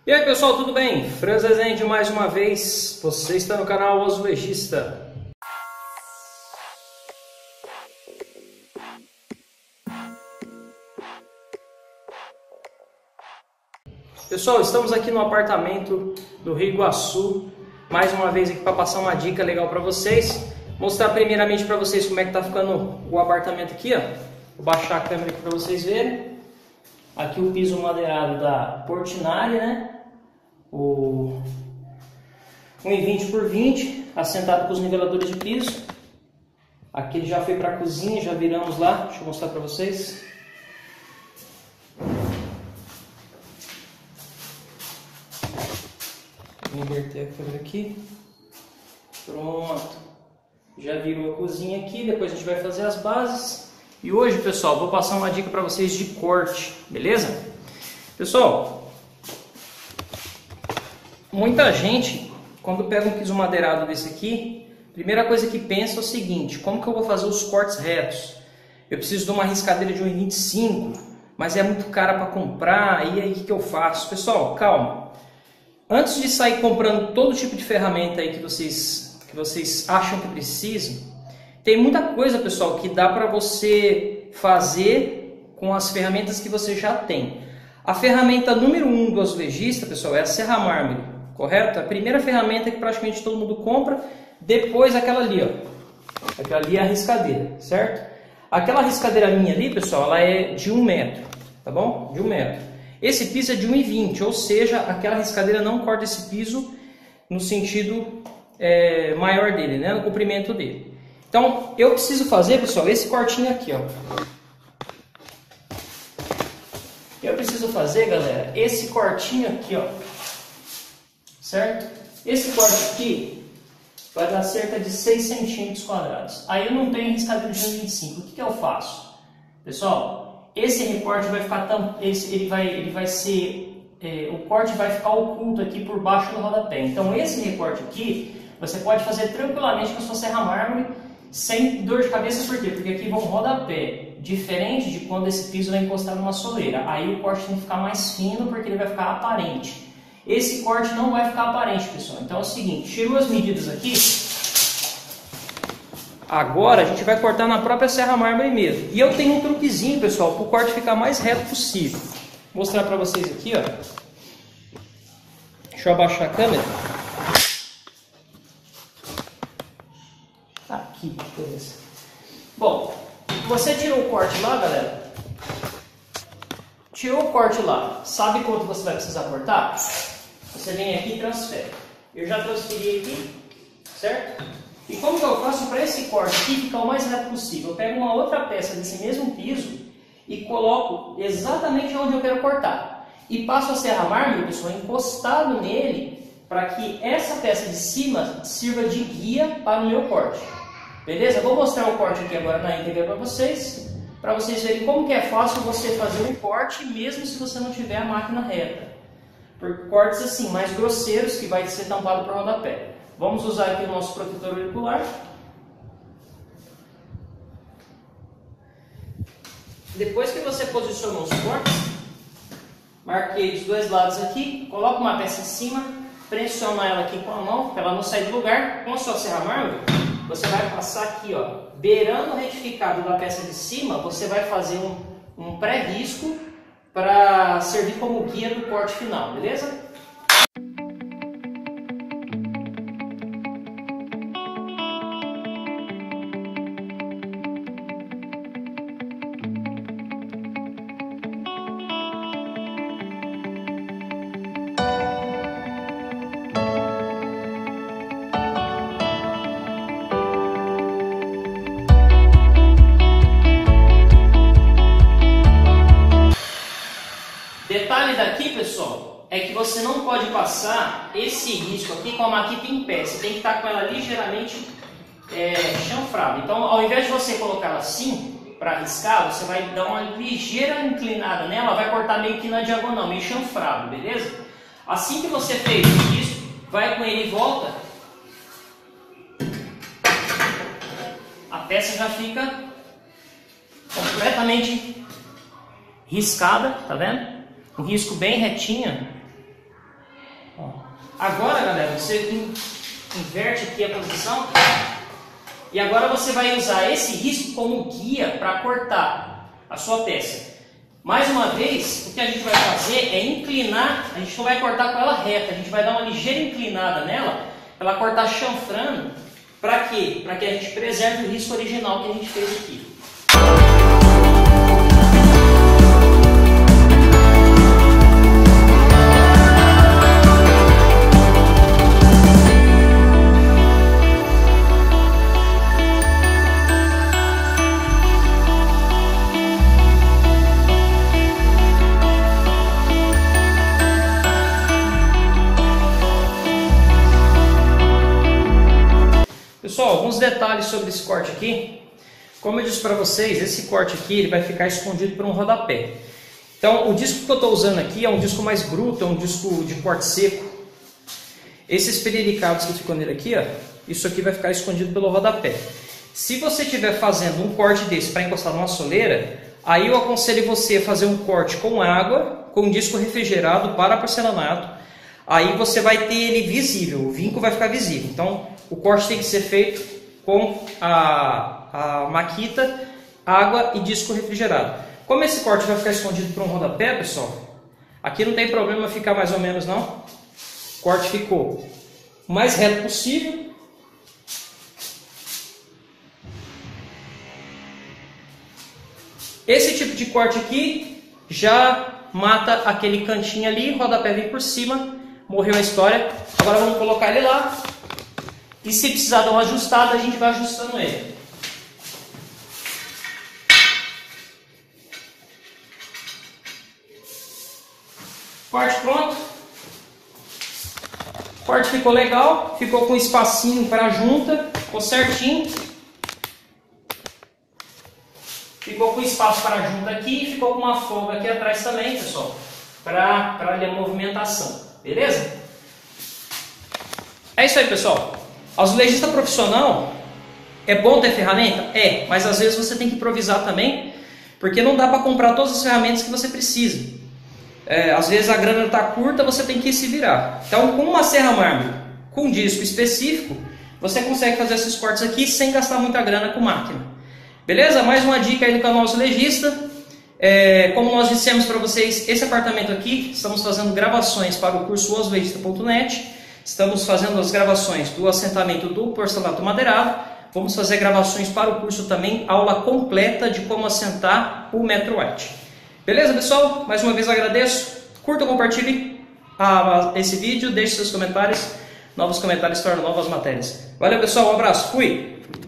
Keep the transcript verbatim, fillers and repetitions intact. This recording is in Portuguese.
E aí pessoal, tudo bem? Franz Rezende mais uma vez, você está no canal Azulejista. Pessoal, estamos aqui no apartamento do Rio Iguaçu, mais uma vez aqui para passar uma dica legal para vocês. Mostrar primeiramente para vocês como é que tá ficando o apartamento aqui, ó. Vou baixar a câmera aqui para vocês verem. Aqui o piso madeirado da Portinari, né? O um e vinte por vinte, assentado com os niveladores de piso. Aqui ele já foi para a cozinha, já viramos lá. Deixa eu mostrar para vocês. Vou inverter a câmera aqui. Pronto. Já virou a cozinha aqui, depois a gente vai fazer as bases. E hoje, pessoal, vou passar uma dica para vocês de corte, beleza? Pessoal, muita gente, quando pega um piso madeirado desse aqui, primeira coisa que pensa é o seguinte: como que eu vou fazer os cortes retos? Eu preciso de uma riscadeira de um e vinte e cinco, mas é muito cara para comprar, e aí o que, que eu faço? Pessoal, calma. Antes de sair comprando todo tipo de ferramenta aí que vocês, que vocês acham que precisam, tem muita coisa, pessoal, que dá para você fazer com as ferramentas que você já tem. A ferramenta número um do azulejista, pessoal, é a serra mármore, correto? A primeira ferramenta que praticamente todo mundo compra, depois aquela ali, ó. Aquela ali é a riscadeira, certo? Aquela riscadeira minha ali, pessoal, ela é de um metro, tá bom? De um metro. Esse piso é de um e vinte, ou seja, aquela riscadeira não corta esse piso no sentido é, maior dele, né? No comprimento dele. Então, eu preciso fazer, pessoal, esse cortinho aqui, ó. Eu preciso fazer, galera, esse cortinho aqui, ó. Certo? Esse corte aqui vai dar cerca de seis centímetros quadrados. Aí eu não tenho riscadeira de um e vinte e cinco. O que que eu faço? Pessoal, esse recorte vai ficar tão, esse, ele vai, ele vai ser, é, o corte vai ficar oculto aqui por baixo do rodapé. Então esse recorte aqui você pode fazer tranquilamente com a sua serra mármore, sem dor de cabeça. Por quê? Porque aqui vai um rodapé, diferente de quando esse piso vai encostar numa soleira. Aí o corte tem que ficar mais fino, porque ele vai ficar aparente. Esse corte não vai ficar aparente, pessoal. Então é o seguinte, tirou as medidas aqui. Agora a gente vai cortar na própria serra mármore mesmo. E eu tenho um truquezinho, pessoal, para o corte ficar mais reto possível. Vou mostrar para vocês aqui, ó. Deixa eu abaixar a câmera. Aqui, beleza. Bom, você tirou o corte lá, galera. Tirou o corte lá. Sabe quanto você vai precisar cortar? Você vem aqui e transfere. Eu já transferi aqui, certo? E como que eu faço para esse corte aqui ficar o mais reto possível? Eu pego uma outra peça desse mesmo piso e coloco exatamente onde eu quero cortar. E passo a serra mármore, pessoal, encostado nele, para que essa peça de cima sirva de guia para o meu corte. Beleza? Vou mostrar o corte aqui agora na íntegra para vocês, para vocês verem como que é fácil você fazer um corte, mesmo se você não tiver a máquina reta. Por cortes assim, mais grosseiros, que vai ser tampado por rodapé. Vamos usar aqui o nosso protetor auricular. Depois que você posicionou os cortes, marquei os dois lados aqui, coloca uma peça em cima, pressiona ela aqui com a mão, para ela não sair do lugar. Com a sua serra mármore, você vai passar aqui, ó, beirando o retificado da peça de cima, você vai fazer um, um pré-risco para servir como guia do corte final, beleza? Detalhe daqui, pessoal, é que você não pode passar esse risco aqui com a maquita em pé. Você tem que estar com ela ligeiramente é, chanfrada. Então, ao invés de você colocar ela assim, para riscar, você vai dar uma ligeira inclinada nela, vai cortar meio que na diagonal, meio chanfrado, beleza? Assim que você fez isso, vai com ele em volta, a peça já fica completamente riscada, tá vendo? Um risco bem retinho. Ó. Agora, galera, você inverte aqui a posição. E agora você vai usar esse risco como guia para cortar a sua peça. Mais uma vez, o que a gente vai fazer é inclinar, a gente não vai cortar com ela reta, a gente vai dar uma ligeira inclinada nela, para ela cortar chanfrando. Para quê? Para que a gente preserve o risco original que a gente fez aqui. Pessoal, alguns detalhes sobre esse corte aqui. Como eu disse para vocês, esse corte aqui ele vai ficar escondido por um rodapé. Então, o disco que eu estou usando aqui é um disco mais bruto, é um disco de corte seco. Esses perilicados que ficam nele aqui, ó, isso aqui vai ficar escondido pelo rodapé. Se você estiver fazendo um corte desse para encostar numa soleira, aí eu aconselho você a fazer um corte com água, com um disco refrigerado para porcelanato. Aí você vai ter ele visível, o vinco vai ficar visível. Então, o corte tem que ser feito com a, a maquita, água e disco refrigerado. Como esse corte vai ficar escondido por um rodapé, pessoal, aqui não tem problema ficar mais ou menos não. O corte ficou o mais reto possível. Esse tipo de corte aqui já mata aquele cantinho ali, o rodapé vem por cima, morreu a história. Agora vamos colocar ele lá. E se precisar dar uma ajustada, a gente vai ajustando ele. Corte pronto. O corte ficou legal, ficou com espacinho para a junta, ficou certinho. Ficou com espaço para a junta aqui e ficou com uma folga aqui atrás também, pessoal, para a movimentação. Beleza? É isso aí, pessoal. Azulejista profissional, é bom ter ferramenta? É, mas às vezes você tem que improvisar também, porque não dá para comprar todas as ferramentas que você precisa. É, às vezes a grana está curta, você tem que se virar. Então, com uma serra mármore, com um disco específico, você consegue fazer esses cortes aqui sem gastar muita grana com máquina. Beleza? Mais uma dica aí do canal Azulejista. É, como nós dissemos para vocês, esse apartamento aqui, estamos fazendo gravações para o curso azulejista ponto net. Estamos fazendo as gravações do assentamento do porcelanato madeirado. Vamos fazer gravações para o curso também, aula completa de como assentar o Metro White. Beleza, pessoal? Mais uma vez agradeço. Curta, compartilhe esse vídeo, deixe seus comentários. Novos comentários tornam novas matérias. Valeu, pessoal. Um abraço. Fui!